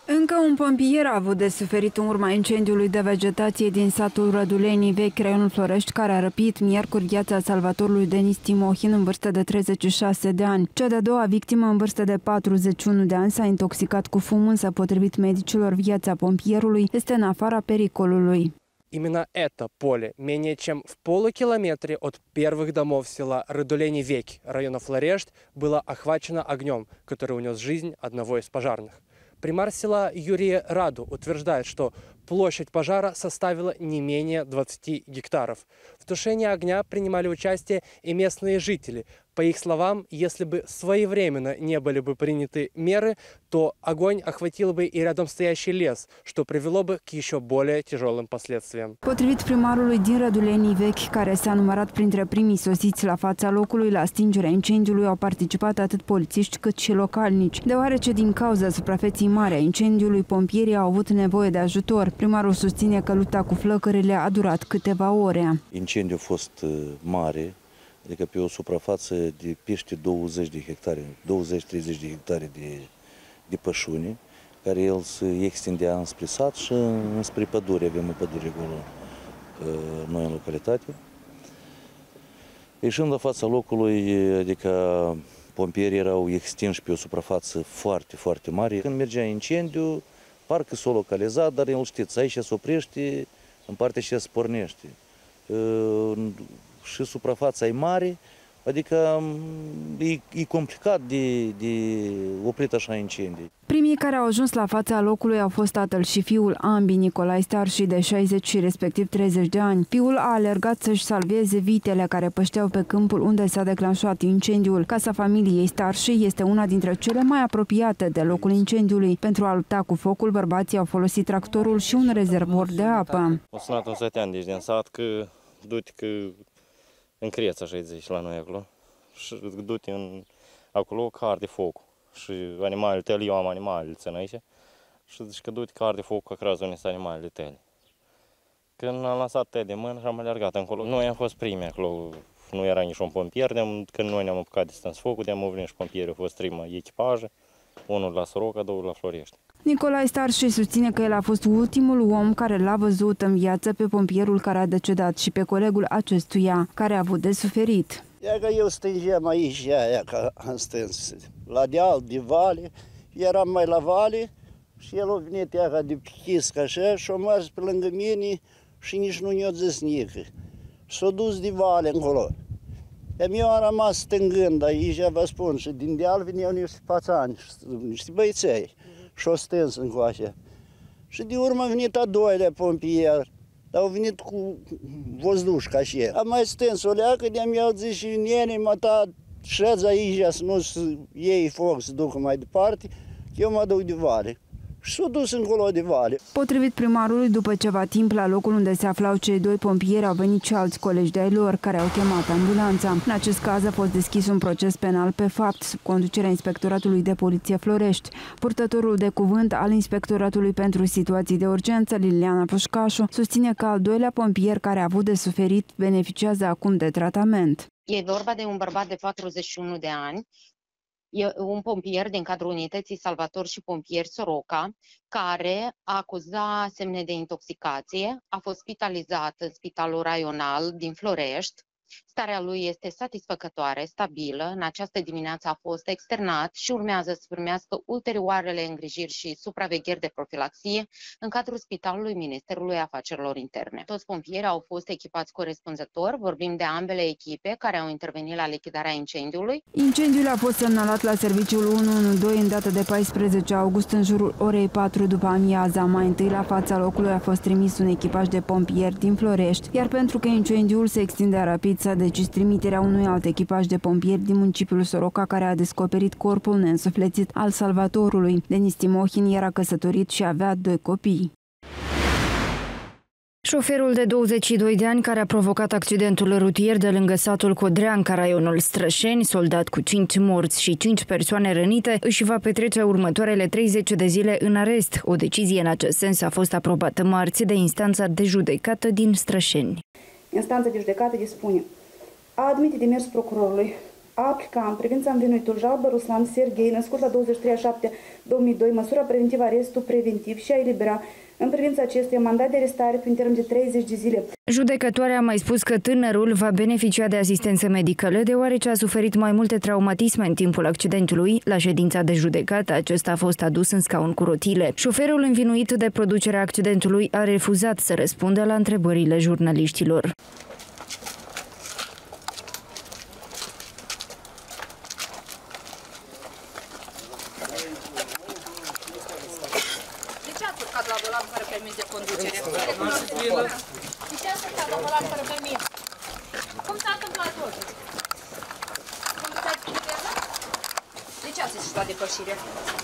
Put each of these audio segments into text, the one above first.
Încă un pompier a avut de suferit în urma incendiului de vegetație din satul Rădulenii Vechi, raionul Florești, care a răpit miercuri viața salvatorului Denis Timohin, în vârstă de 36 de ani. Cea de-a doua victimă, în vârstă de 41 de ani, s-a intoxicat cu fum, însă, potrivit medicilor, viața pompierului este în afara pericolului. Именно это поле, менее чем в полукилометре от первых домов села Рыдулени-Веки, района Флорешт, было охвачено огнем, который унес жизнь одного из пожарных. Примар села Юрий Раду утверждает, что площадь пожара составила не менее 20 гектаров. В тушении огня принимали участие и местные жители. По их словам, если бы своевременно не были бы приняты меры, то огонь охватил бы и рядом стоящий лес, что привело бы к еще более тяжелым последствиям. Potrivit primarului din Rădulenii Vechi, care s-a numărat printre primii sosiți la fața locului la stingerea incendiului, au participat atât polițiști cât și localnici, deoarece din cauza suprafeței mari a incendiului, pompierii au avut nevoie de ajutor. Primarul susține că lupta cu flăcările a durat câteva ore. Incendiul a fost mare, adică pe o suprafață de peste 20 de hectare, 20-30 de hectare de pășune, care el se extindea înspre sat și înspre pădure. Avem o pădure acolo, noi în localitate. Ieșind la fața locului, adică pompierii erau extinși pe o suprafață foarte, foarte mare. Când mergea incendiu, parcă s-a localizat, dar el știți, aici se oprește, în partea și se pornește. Și suprafața e mare, adică e complicat de oprit așa incendii. Primii care au ajuns la fața locului au fost tatăl și fiul, ambii Nicolae Starși, de 60 și respectiv 30 de ani. Fiul a alergat să-și salveze vitele care pășteau pe câmpul unde s-a declanșat incendiul. Casa familiei Starși este una dintre cele mai apropiate de locul incendiului. Pentru a lupta cu focul, bărbații au folosit tractorul și un rezervor de apă. O sunat un sătean deci din sat că du-te că în Creța, așa zice, la noi acolo. Și du-te acolo că arde focul. Și animalele tale, eu am animalele țin aici. Și zice că du-te că arde focul, că creză unde sunt animalele tale. Când am lansat tăi de mână și am alergat încolo. Noi am fost primi acolo, nu era niciun pompier. Când noi ne-am apucat de stâns focul, de-am venit și pompierii, au fost primă echipaje. Unul la Soroca, două la Florești. Nicolae Starși susține că el a fost ultimul om care l-a văzut în viață pe pompierul care a decedat și pe colegul acestuia, care a avut de suferit. Ia că eu stângeam aici, aia că am stâns la deal de vale, eram mai la vale și el a venit ea de pichiscă așa și a mers pe lângă mine și nici nu ne-a zis nică. S-a dus de vale încolo. Eu am rămas stângând aici, vă spun, și din deal veneau niște pațani, niște băiței, și-o stâns încoace. Și de urmă a venit a doilea pompier, dar au venit cu vozdușca și el. Am mai stâns o leacă, de-am eu zis și nene, mă ta, șeți aici să nu iei foc, să ducă mai departe, eu mă duc de vale. Și s-a dus încolo de vale. Potrivit primarului, după ceva timp, la locul unde se aflau cei doi pompieri au venit și alți colegi de-ai lor, care au chemat ambulanța. În acest caz a fost deschis un proces penal pe fapt, sub conducerea Inspectoratului de Poliție Florești. Purtătorul de cuvânt al Inspectoratului pentru Situații de Urgență, Liliana Pușcașu, susține că al doilea pompier care a avut de suferit beneficiază acum de tratament. E vorba de un bărbat de 41 de ani, e un pompier din cadrul unității Salvator și Pompieri Soroca, care a acuzat semne de intoxicație, a fost spitalizat în Spitalul Raional din Florești. Starea lui este satisfăcătoare, stabilă. În această dimineață a fost externat și urmează să primească ulterioarele îngrijiri și supravegheri de profilaxie în cadrul Spitalului Ministerului Afacerilor Interne. Toți pompierii au fost echipați corespunzător. Vorbim de ambele echipe care au intervenit la lichidarea incendiului. Incendiul a fost semnalat la serviciul 112 în data de 14 august în jurul orei 4 după amiaza. Mai întâi la fața locului a fost trimis un echipaj de pompieri din Florești, iar pentru că incendiul se extindea rapid, s-a decis trimiterea unui alt echipaj de pompieri din municipiul Soroca, care a descoperit corpul neînsuflețit al salvatorului. Denis Timohin era căsătorit și avea 2 copii. Șoferul de 22 de ani care a provocat accidentul rutier de lângă satul Codreanca, raionul Strășeni, soldat cu 5 morți și 5 persoane rănite, își va petrece următoarele 30 de zile în arest. O decizie în acest sens a fost aprobată marți de instanța de judecată din Strășeni. Instanța de judecată dispune a admite demersul procurorului a aplica în privința învinuitului Jalbă Ruslan Serghei, născut la 23/7/2002, măsura preventivă arestul preventiv și a elibera în privința acestuia mandat de arestare prin termen de 30 de zile. Judecătoarea a mai spus că tânărul va beneficia de asistență medicală deoarece a suferit mai multe traumatisme în timpul accidentului. La ședința de judecată, acesta a fost adus în scaun cu rotile. Șoferul învinuit de producerea accidentului a refuzat să răspundă la întrebările jurnaliștilor. De ce ați urcat la volan fără permis de conducere? De ce ați urcat la volan fără permis? Cum s-a întâmplat totul? Cum s-a întâmplat? De ce ați ieșit la depășire?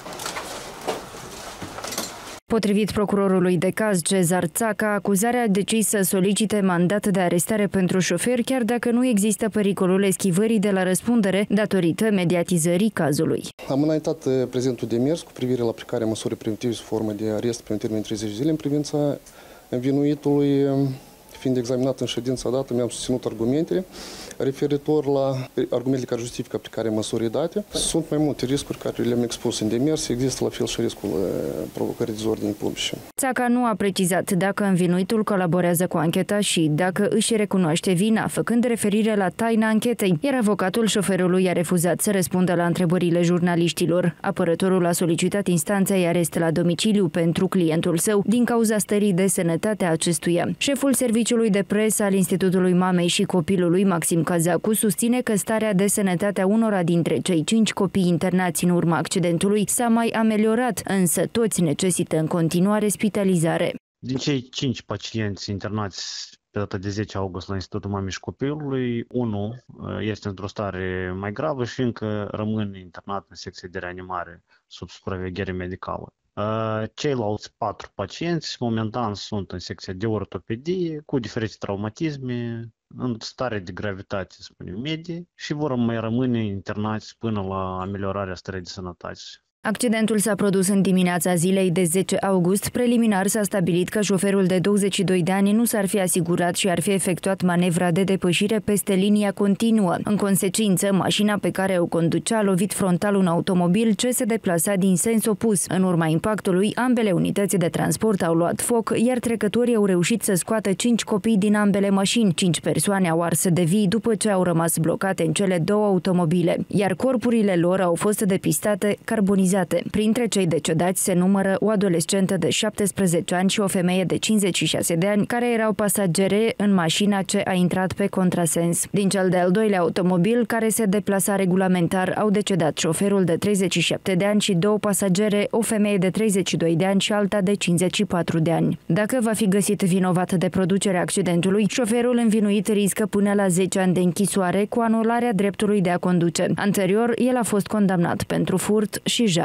Potrivit procurorului de caz, Cezar Țaca, acuzarea a decis să solicite mandat de arestare pentru șofer, chiar dacă nu există pericolul eschivării de la răspundere datorită mediatizării cazului. Am înaintat prezentul demers cu privire la aplicarea măsurii preventive sub formă de arest pe un termen de 30 zile în privința învinuitului. Fiind examinat în ședința dată, mi-am susținut argumentele referitor la argumentele care justifică aplicarea măsurii date. Sunt mai multe riscuri care le-am expus în demers, există la fel și riscul provocării dezordinii publice. Țaca nu a precizat dacă învinuitul colaborează cu ancheta și dacă își recunoaște vina, făcând referire la taina anchetei, iar avocatul șoferului a refuzat să răspundă la întrebările jurnaliștilor. Apărătorul a solicitat instanței arest la domiciliu pentru clientul său din cauza stării de sănătate a acestuia. Șeful serviciului de presă al Institutului Mamei și Copilului, Maxim Cazacu, susține că starea de sănătate a unora dintre cei 5 copii internați în urma accidentului s-a mai ameliorat, însă toți necesită în continuare spitalizare. Din cei 5 pacienți internați pe data de 10 august la Institutul Mamei și Copilului, unul este într-o stare mai gravă și încă rămâne internat în secție de reanimare sub supraveghere medicală. Ceilalți 4 pacienți momentan sunt în secția de ortopedie cu diferite traumatisme, în stare de gravitate, spunem, medie, și vor mai rămâne internați până la ameliorarea stării de sănătate. Accidentul s-a produs în dimineața zilei de 10 august. Preliminar s-a stabilit că șoferul de 22 de ani nu s-ar fi asigurat și ar fi efectuat manevra de depășire peste linia continuă. În consecință, mașina pe care o conducea a lovit frontal un automobil ce se deplasa din sens opus. În urma impactului, ambele unități de transport au luat foc, iar trecătorii au reușit să scoată 5 copii din ambele mașini. 5 persoane au ars de vii după ce au rămas blocate în cele 2 automobile, iar corpurile lor au fost depistate carbonizate. Printre cei decedați se numără o adolescentă de 17 ani și o femeie de 56 de ani, care erau pasagere în mașina ce a intrat pe contrasens. Din cel de-al doilea automobil, care se deplasa regulamentar, au decedat șoferul de 37 de ani și 2 pasagere, o femeie de 32 de ani și alta de 54 de ani. Dacă va fi găsit vinovat de producerea accidentului, șoferul învinuit riscă până la 10 ani de închisoare cu anularea dreptului de a conduce. Anterior, el a fost condamnat pentru furt și jaf.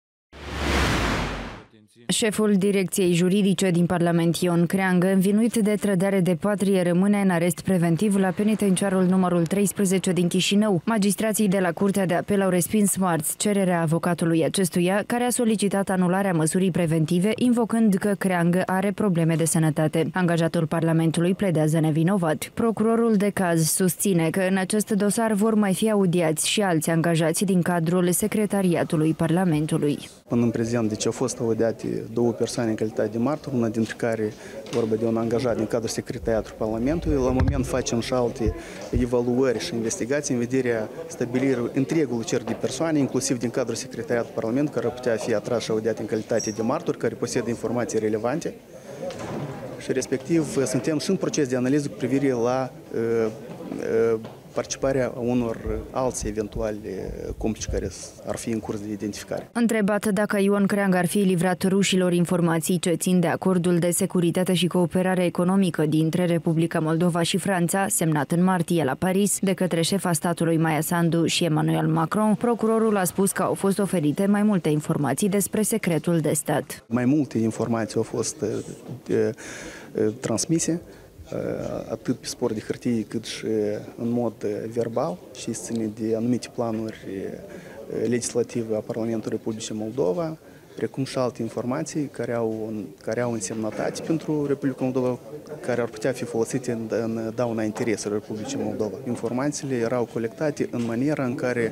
Șeful Direcției Juridice din Parlament, Ion Creangă, învinuit de trădare de patrie, rămâne în arest preventiv la penitenciarul numărul 13 din Chișinău. Magistrații de la Curtea de Apel au respins marți cererea avocatului acestuia, care a solicitat anularea măsurii preventive, invocând că Creangă are probleme de sănătate. Angajatul Parlamentului pledează nevinovat. Procurorul de caz susține că în acest dosar vor mai fi audiați și alți angajați din cadrul Secretariatului Parlamentului. Până în prezent, deci au fost audiate 2 persoane în calitate de martori, una dintre care vorba de un angajat din cadrul Secretariatului Parlamentului. La moment facem și alte evaluări și investigații în vederea stabilirii întregului cerc de persoane, inclusiv din cadrul Secretariatului Parlamentului, care ar putea fi atras și audiat în calitate de martori, care posedă informații relevante. Și respectiv suntem și în proces de analiză cu privire la participarea unor alți eventuali complici care ar fi în curs de identificare. Întrebat dacă Ion Creangă ar fi livrat rușilor informații ce țin de acordul de securitate și cooperare economică dintre Republica Moldova și Franța, semnat în martie la Paris de către șefa statului Maia Sandu și Emmanuel Macron, procurorul a spus că au fost oferite mai multe informații despre secretul de stat. Mai multe informații au fost transmise, atât pe suport de hârtie cât și în mod verbal, și ține de anumite planuri legislative a Parlamentului Republicii Moldova, precum și alte informații care au însemnătate pentru Republica Moldova, care ar putea fi folosite în dauna intereselor Republicii Moldova. Informațiile erau colectate în maniera în care,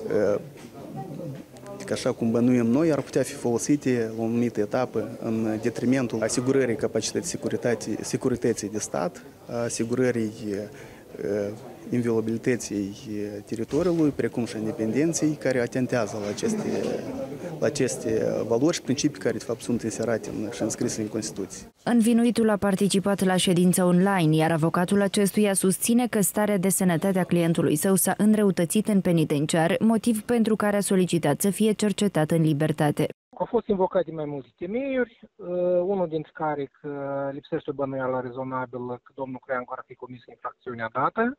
așa cum bănuim noi, ar putea fi folosite la o anumită etapă în detrimentul asigurării capacității securității de stat, asigurării inviolabilității teritoriului, precum și independenței, care atentează la aceste valori și principii care, de fapt, sunt inserate și înscrise în Constituție. Învinuitul a participat la ședința online, iar avocatul acestuia susține că starea de sănătate a clientului său s-a înrăutățit în penitenciar, motiv pentru care a solicitat să fie cercetat în libertate. Au fost invocate mai multe temeiuri, unul dintre care că lipsește o bănuială rezonabilă că domnul Creancu ar fi comis infracțiunea dată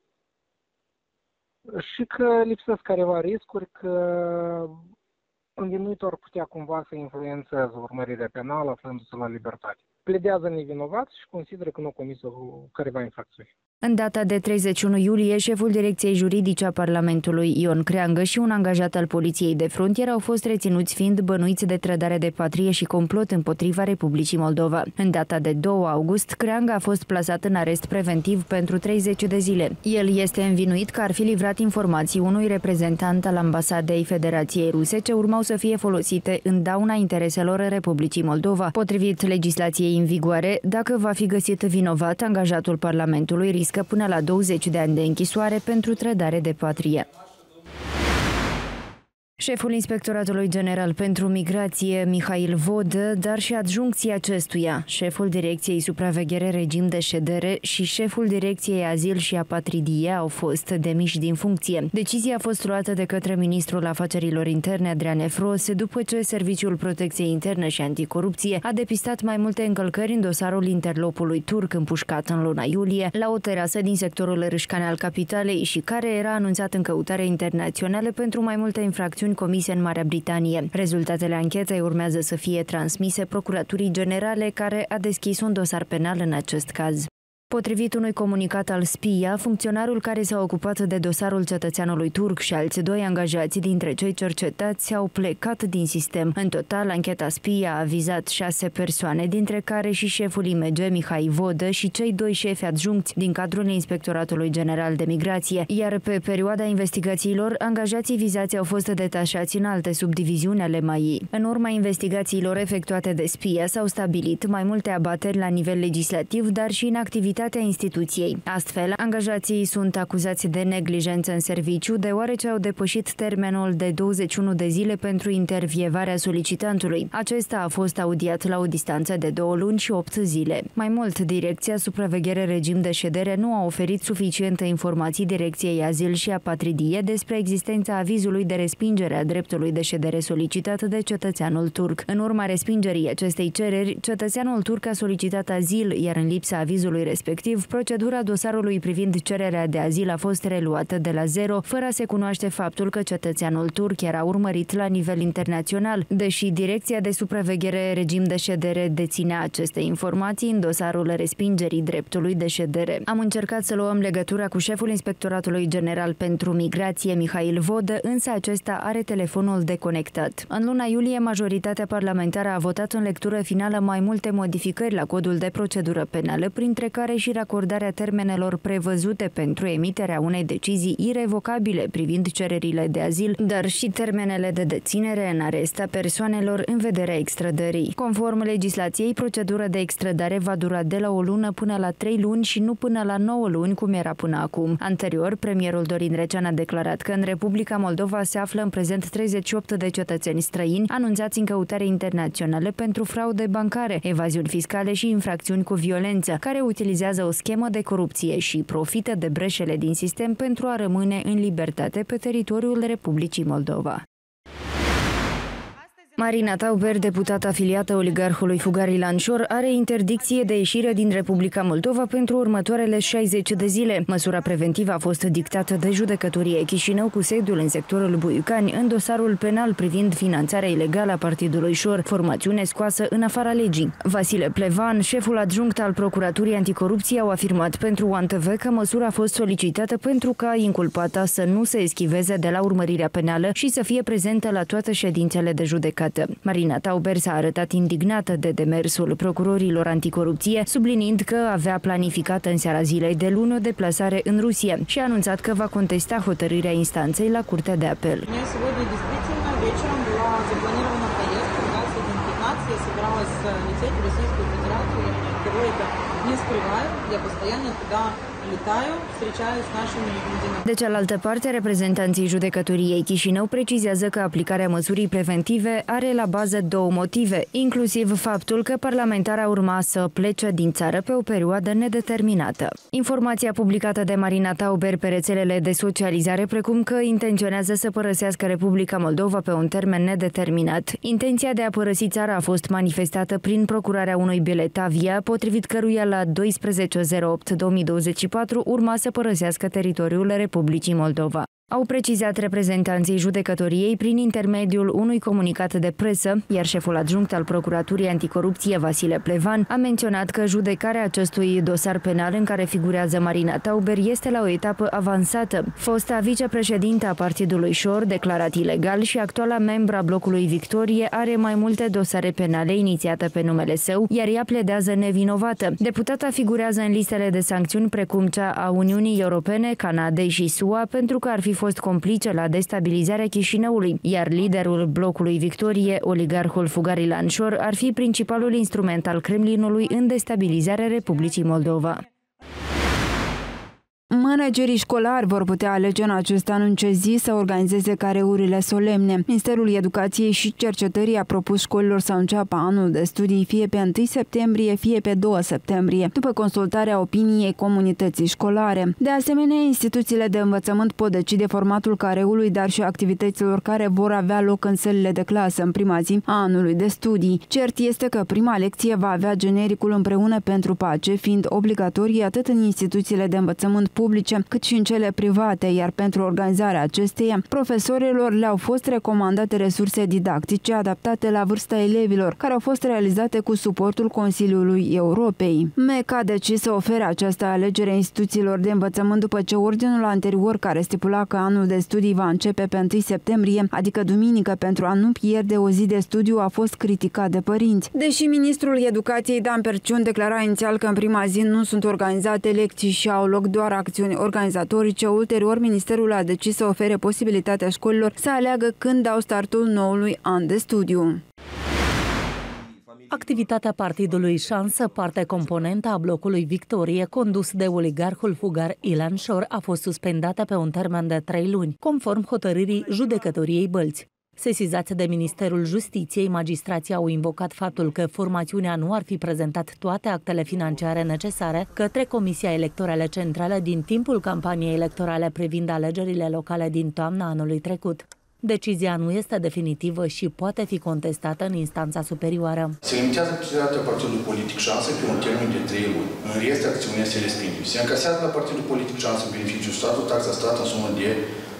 și că lipsesc careva riscuri că învinuitul ar putea cumva să influențeze urmărirea penală aflându-se la libertate. Pledează nevinovat și consideră că nu a comis careva infracțiuni. În data de 31 iulie, șeful Direcției Juridice a Parlamentului, Ion Creangă, și un angajat al Poliției de Frontieră au fost reținuți fiind bănuiți de trădare de patrie și complot împotriva Republicii Moldova. În data de 2 august, Creangă a fost plasat în arest preventiv pentru 30 de zile. El este învinuit că ar fi livrat informații unui reprezentant al Ambasadei Federației Ruse ce urmau să fie folosite în dauna intereselor Republicii Moldova. Potrivit legislației în vigoare, dacă va fi găsit vinovat, angajatul Parlamentului riscă până la 20 de ani de închisoare pentru trădare de patrie. Șeful Inspectoratului General pentru Migrație, Mihail Vodă, dar și adjuncții acestuia, șeful Direcției Supraveghere Regim de Ședere și șeful Direcției Azil și Apatridie au fost demiși din funcție. Decizia a fost luată de către ministrul Afacerilor Interne, Adrian Efros, după ce Serviciul Protecției Interne și Anticorupție a depistat mai multe încălcări în dosarul interlopului turc împușcat în luna iulie la o terasă din sectorul Râșcane al capitalei și care era anunțat în căutare internațională pentru mai multe infracțiuni comise în Marea Britanie. Rezultatele anchetei urmează să fie transmise Procuraturii Generale, care a deschis un dosar penal în acest caz. Potrivit unui comunicat al SPIA, funcționarul care s-a ocupat de dosarul cetățeanului turc și alți 2 angajați dintre cei cercetați au plecat din sistem. În total, ancheta SPIA a vizat 6 persoane, dintre care și șeful IMG, Mihai Vodă, și cei 2 șefi adjuncți din cadrul Inspectoratului General de Migrație, iar pe perioada investigațiilor, angajații vizați au fost detașați în alte subdiviziuni ale MAI. În urma investigațiilor efectuate de SPIA s-au stabilit mai multe abateri la nivel legislativ, dar și în activitatea instituției. Astfel, angajații sunt acuzați de neglijență în serviciu, deoarece au depășit termenul de 21 de zile pentru intervievarea solicitantului. Acesta a fost audiat la o distanță de 2 luni și 8 zile. Mai mult, Direcția Supraveghere Regim de Ședere nu a oferit suficiente informații Direcției Azil și Apatridie despre existența avizului de respingere a dreptului de ședere solicitat de cetățeanul turc. În urma respingerii acestei cereri, cetățeanul turc a solicitat azil, iar în lipsa avizului respectiv, procedura dosarului privind cererea de azil a fost reluată de la zero, fără a se cunoaște faptul că cetățeanul turc era urmărit la nivel internațional, deși Direcția de Supraveghere Regim de Ședere deținea aceste informații în dosarul respingerii dreptului de ședere. Am încercat să luăm legătura cu șeful Inspectoratului General pentru Migrație, Mihail Vodă, însă acesta are telefonul deconectat. În luna iulie, majoritatea parlamentară a votat în lectură finală mai multe modificări la codul de procedură penală, printre care și racordarea termenelor prevăzute pentru emiterea unei decizii irevocabile privind cererile de azil, dar și termenele de deținere în arest a persoanelor în vederea extrădării. Conform legislației, procedura de extrădare va dura de la 1 lună până la 3 luni și nu până la 9 luni, cum era până acum. Anterior, premierul Dorin Recean a declarat că în Republica Moldova se află în prezent 38 de cetățeni străini anunțați în căutare internaționale pentru fraude bancare, evaziuni fiscale și infracțiuni cu violență, care utilizează o schemă de corupție și profită de breșele din sistem pentru a rămâne în libertate pe teritoriul Republicii Moldova. Marina Tauber, deputată afiliată oligarhului Fugar Ilan Șor, are interdicție de ieșire din Republica Moldova pentru următoarele 60 de zile. Măsura preventivă a fost dictată de judecătorie Chișinău cu sediul în sectorul Buiucani în dosarul penal privind finanțarea ilegală a partidului Șor, formațiune scoasă în afara legii. Vasile Plevan, șeful adjunct al Procuraturii Anticorupție, au afirmat pentru OneTV că măsura a fost solicitată pentru ca inculpata să nu se eschiveze de la urmărirea penală și să fie prezentă la toate ședințele de judecată. judecată. Marina Tauber s-a arătat indignată de demersul procurorilor anticorupție, subliniind că avea planificată în seara zilei de luni o deplasare în Rusia și a anunțat că va contesta hotărârea instanței la Curtea de Apel. De cealaltă parte, reprezentanții judecătoriei Chișinău precizează că aplicarea măsurii preventive are la bază două motive, inclusiv faptul că parlamentara urma să plece din țară pe o perioadă nedeterminată. Informația publicată de Marina Tauber pe rețelele de socializare, precum că intenționează să părăsească Republica Moldova pe un termen nedeterminat. Intenția de a părăsi țara a fost manifestată prin procurarea unui bilet avia, potrivit căruia la 12/08/2024 urma să părăsească teritoriul Republicii Moldova. Au precizat reprezentanții judecătoriei prin intermediul unui comunicat de presă, iar șeful adjunct al Procuraturii Anticorupție, Vasile Plevan, a menționat că judecarea acestui dosar penal în care figurează Marina Tauber este la o etapă avansată. Fosta vicepreședintă a Partidului Șor, declarat ilegal, și actuala membra blocului Victorie, are mai multe dosare penale inițiate pe numele său, iar ea pledează nevinovată. Deputata figurează în listele de sancțiuni precum cea a Uniunii Europene, Canadei și SUA pentru că ar fi fost complice la destabilizarea Chișinăului, iar liderul blocului Victorie, oligarhul Fugar Ilan Șor, ar fi principalul instrument al Kremlinului în destabilizarea Republicii Moldova. Managerii școlari vor putea alege în acest an în ce zi să organizeze careurile solemne. Ministerul Educației și Cercetării a propus școlilor să înceapă anul de studii fie pe 1 septembrie, fie pe 2 septembrie, după consultarea opiniei comunității școlare. De asemenea, instituțiile de învățământ pot decide formatul careului, dar și activităților care vor avea loc în sălile de clasă în prima zi a anului de studii. Cert este că prima lecție va avea genericul Împreună pentru Pace, fiind obligatorie atât în instituțiile de învățământ publice, cât și în cele private, iar pentru organizarea acesteia, profesorilor le-au fost recomandate resurse didactice adaptate la vârsta elevilor, care au fost realizate cu suportul Consiliului Europei. MEC a decis să ofere această alegere instituțiilor de învățământ după ce ordinul anterior, care stipula că anul de studii va începe pe 1 septembrie, adică duminică, pentru a nu pierde o zi de studiu, a fost criticat de părinți. Deși ministrul Educației Dan Perciun declara inițial că în prima zi nu sunt organizate lecții și au loc doar acțiuni organizatorice, ulterior ministerul a decis să ofere posibilitatea școlilor să aleagă când dau startul noului an de studiu. Activitatea partidului Șansă, parte componentă a blocului Victorie, condus de oligarhul Fugar Ilan Șor, a fost suspendată pe un termen de 3 luni, conform hotărârii judecătoriei Bălți. Sesizați de Ministerul Justiției, magistrații au invocat faptul că formațiunea nu ar fi prezentat toate actele financiare necesare către Comisia Electorală Centrală din timpul campaniei electorale privind alegerile locale din toamna anului trecut. Decizia nu este definitivă și poate fi contestată în instanța superioară. Se limitează activitatea partidului politic Șansă pe un termen de 3 luni. În rest, acțiunea se respinge. Se încasează la partidul politic Șansă beneficiul statului taxa stat în sumă de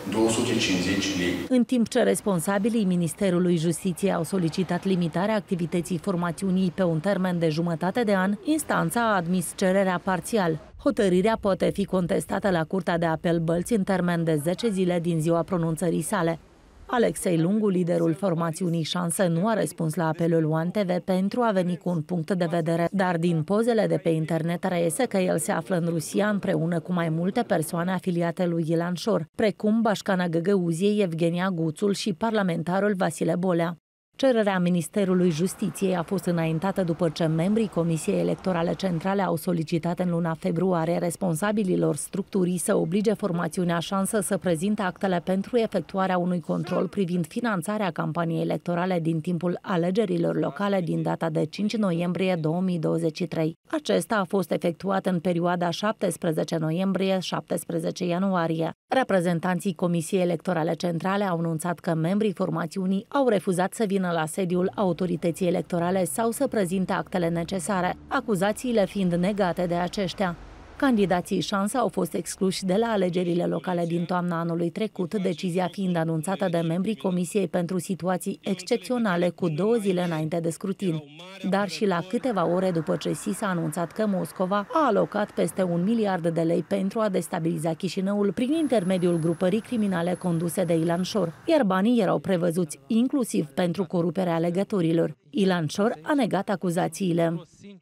250 lei. În timp ce responsabilii Ministerului Justiției au solicitat limitarea activității formațiunii pe un termen de jumătate de an, instanța a admis cererea parțial. Hotărârea poate fi contestată la Curtea de Apel Bălți în termen de 10 zile din ziua pronunțării sale. Alexei Lungu, liderul formațiunii Șansă, nu a răspuns la apelul One TV pentru a veni cu un punct de vedere, dar din pozele de pe internet reiese că el se află în Rusia împreună cu mai multe persoane afiliate lui Ilan Șor, precum Bașcana Găgăuziei, Evgenia Guțul și parlamentarul Vasile Bolea. Cererea Ministerului Justiției a fost înaintată după ce membrii Comisiei Electorale Centrale au solicitat în luna februarie responsabililor structurii să oblige formațiunea Șansă să prezinte actele pentru efectuarea unui control privind finanțarea campaniei electorale din timpul alegerilor locale din data de 5 noiembrie 2023. Acesta a fost efectuat în perioada 17 noiembrie-17 ianuarie. Reprezentanții Comisiei Electorale Centrale au anunțat că membrii formațiunii au refuzat să vină la sediul autorității electorale sau să prezinte actele necesare, acuzațiile fiind negate de aceștia. Candidații Șansa au fost excluși de la alegerile locale din toamna anului trecut, decizia fiind anunțată de membrii Comisiei pentru Situații Excepționale cu 2 zile înainte de scrutin. Dar și la câteva ore după ce SIS a anunțat că Moscova a alocat peste 1 miliard de lei pentru a destabiliza Chișinăul prin intermediul grupării criminale conduse de Ilan Șor, iar banii erau prevăzuți inclusiv pentru coruperea alegătorilor. Ilan Șor a negat acuzațiile.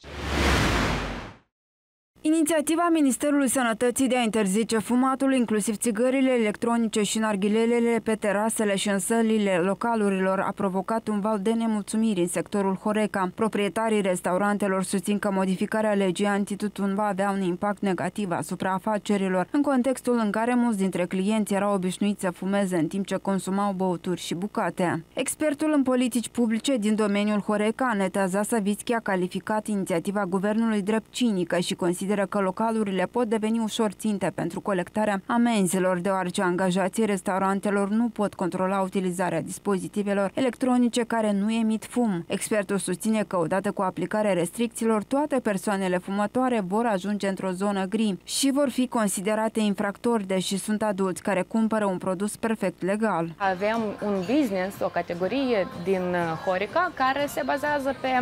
Inițiativa Ministerului Sănătății de a interzice fumatul, inclusiv țigările electronice și narghilelele pe terasele și în sălile localurilor, a provocat un val de nemulțumiri în sectorul Horeca. Proprietarii restaurantelor susțin că modificarea legii antitutun va avea un impact negativ asupra afacerilor, în contextul în care mulți dintre clienți erau obișnuiți să fumeze în timp ce consumau băuturi și bucate. Expertul în politici publice din domeniul Horeca, Aneta Zasavitski, a calificat inițiativa guvernului drept cinică și consideră că localurile pot deveni ușor ținte pentru colectarea amenzilor, deoarece angajații restaurantelor nu pot controla utilizarea dispozitivelor electronice care nu emit fum. Expertul susține că odată cu aplicarea restricțiilor, toate persoanele fumătoare vor ajunge într-o zonă gri și vor fi considerate infractori, deși sunt adulți care cumpără un produs perfect legal. Avem un business, o categorie din Horeca care se bazează pe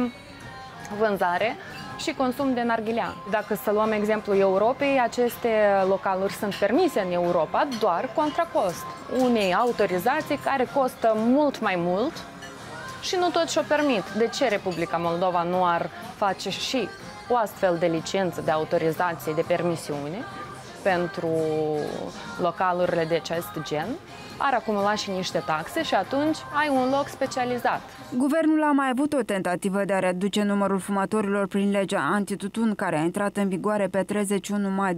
vânzare și consum de narghilea. Dacă să luăm exemplul Europei, aceste localuri sunt permise în Europa doar contra cost. Unei autorizații care costă mult mai mult și nu tot și-o permit. De ce Republica Moldova nu ar face și o astfel de licență, de autorizație, de permisiune pentru localurile de acest gen? Ar acumula și niște taxe și atunci ai un loc specializat. Guvernul a mai avut o tentativă de a reduce numărul fumătorilor prin legea antitutun, care a intrat în vigoare pe 31 mai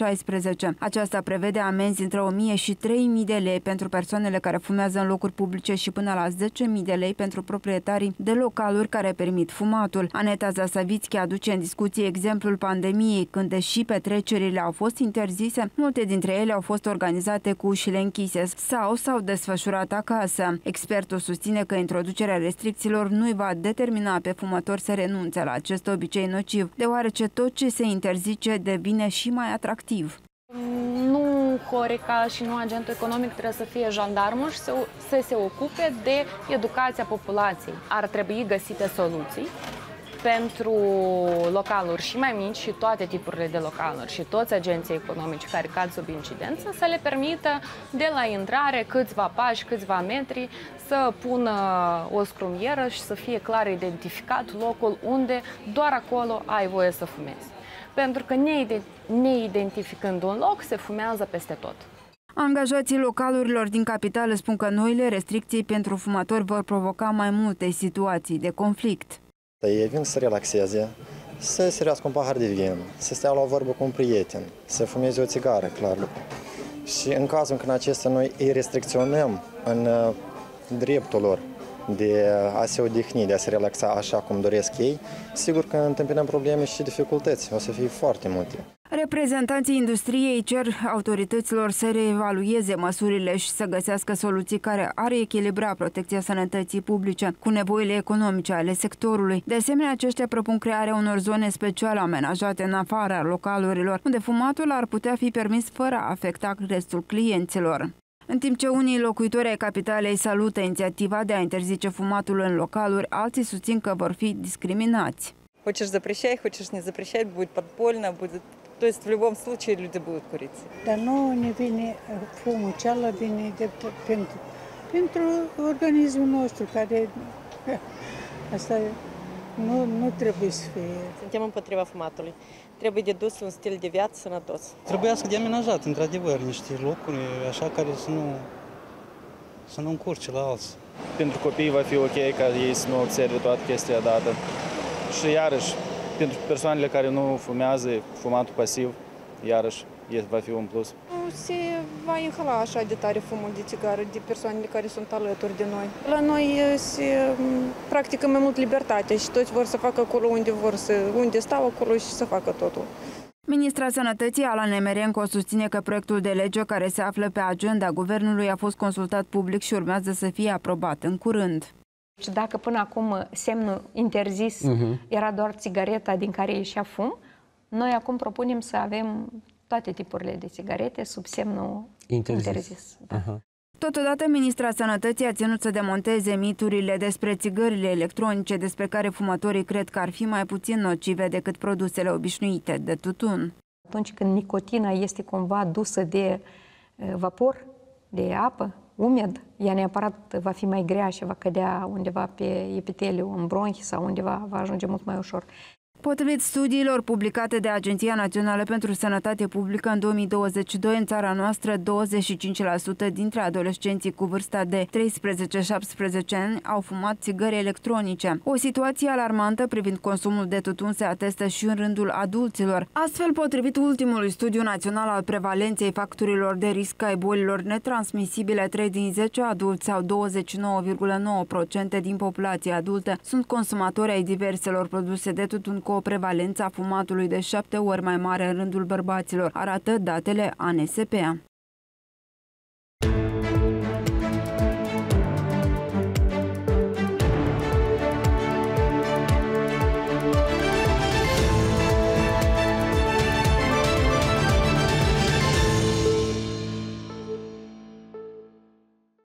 2016. Aceasta prevede amenzi între 1.000 și 3.000 de lei pentru persoanele care fumează în locuri publice și până la 10.000 de lei pentru proprietarii de localuri care permit fumatul. Aneta Zasavitski aduce în discuție exemplul pandemiei, când, deși petrecerile au fost interzise, multe dintre ele au fost organizate cu ușile închise sau s-au desfășurat acasă. Expertul susține că introducerea restricțiilor nu îi va determina pe fumători să renunțe la acest obicei nociv, deoarece tot ce se interzice devine și mai atractiv. Nu Horeca și nu agentul economic trebuie să fie jandarmul și să se ocupe de educația populației. Ar trebui găsite soluții pentru localuri și mai mici și toate tipurile de localuri și toți agenții economici care cad sub incidență să le permită de la intrare câțiva pași, câțiva metri să pună o scrumieră și să fie clar identificat locul unde doar acolo ai voie să fumezi. Pentru că neidentificând un loc, se fumează peste tot. Angajații localurilor din capitală spun că noile restricții pentru fumători vor provoca mai multe situații de conflict. Ei vin să relaxeze, să servească un pahar de vin, să stea la o vorbă cu un prieten, să fumeze o țigară, clar lucru. Și în cazul când acestea noi îi restricționăm în dreptul lor de a se odihni, de a se relaxa așa cum doresc ei, sigur că întâmpinăm probleme și dificultăți, o să fie foarte multe. Reprezentanții industriei cer autorităților să reevalueze măsurile și să găsească soluții care ar echilibra protecția sănătății publice cu nevoile economice ale sectorului. De asemenea, aceștia propun crearea unor zone speciale amenajate în afara localurilor, unde fumatul ar putea fi permis fără a afecta restul clienților. În timp ce unii locuitori ai capitalei salută inițiativa de a interzice fumatul în localuri, alții susțin că vor fi discriminați. Хочешь запрещай, хочешь не запрещай, будет подпольно, будет... То есть в любом случае люди будут курить. Dar nu ne vine fumul, cealaltă vine pentru organismul nostru, care asta nu trebuie să fie. Suntem împotriva fumatului. Trebuie de dus un stil de viață sănătos. Trebuiască de amenajat, într-adevăr, niște locuri așa care să nu încurce la alții. Pentru copii va fi ok ca ei să nu observe toată chestia dată. Și iarăși, pentru persoanele care nu fumează, fumatul pasiv, iarăși va fi un plus. Se va inhala așa de tare fumul de țigară de persoanele care sunt alături de noi. La noi se practică mai mult libertate și toți vor să facă acolo unde stau acolo și să facă totul. Ministra Sănătății, Alan Nemerenko, susține că proiectul de lege care se află pe agenda guvernului a fost consultat public și urmează să fie aprobat în curând. Și dacă până acum semnul interzis era doar țigareta din care ieșea fum, Noi acum propunem să avem toate tipurile de țigarete sub semnul interzis. Da. Totodată, ministra Sănătății a ținut să demonteze miturile despre țigările electronice, despre care fumătorii cred că ar fi mai puțin nocive decât produsele obișnuite de tutun. Atunci când nicotina este cumva dusă de vapor, de apă, umed, ea neapărat va fi mai grea și va cădea undeva pe epiteliu, în bronhi sau undeva va ajunge mult mai ușor. Potrivit studiilor publicate de Agenția Națională pentru Sănătate Publică, în 2022, în țara noastră, 25% dintre adolescenții cu vârsta de 13-17 ani au fumat țigări electronice. O situație alarmantă privind consumul de tutun se atestă și în rândul adulților. Astfel, potrivit ultimului studiu național al prevalenței factorilor de risc ai bolilor netransmisibile, 3 din 10 adulți sau 29,9% din populația adultă sunt consumatori ai diverselor produse de tutun, cu o prevalență a fumatului de 7 ori mai mare în rândul bărbaților, arată datele ANSP.